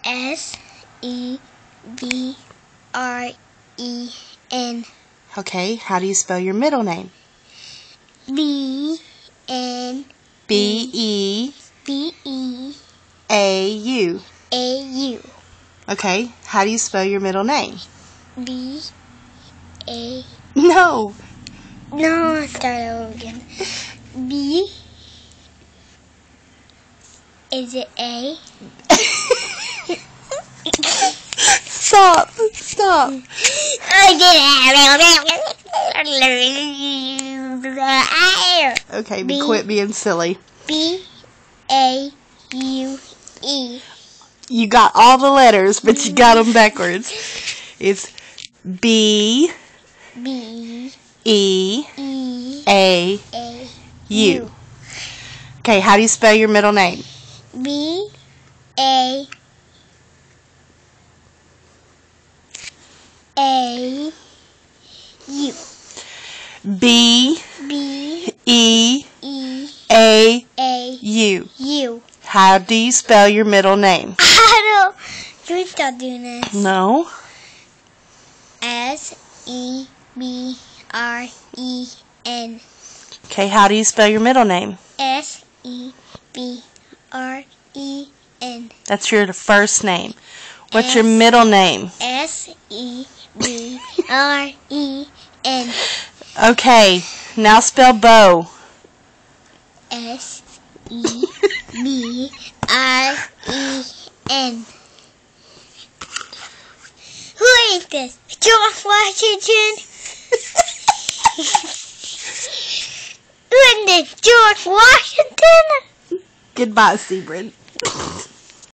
S-E-B-R-E-N. Okay, how do you spell your middle name? B-N. B-E. B-E. A-U. A-U. Okay, how do you spell your middle name? B-A. No. No, let's start over again. B. Is it A? Stop. Stop. Okay, quit being silly. B-A-U-E. You got all the letters, but you got them backwards. It's B. B. E. E. A. A. U. Okay, how do you spell your middle name? B. A. A. U. B. B. E. E. A. A. U. U. How do you spell your middle name? I don't. Can we stop doing this? No. S-E-B-R-E-N. Okay, how do you spell your middle name? S-E-B-R-E-N. That's your first name. What's your middle name? S-E-B-R-E-N. Okay, now spell bow. S-E-B-R-E-N. Who is this? George Washington? Who is this? George Washington? Goodbye, Sebring.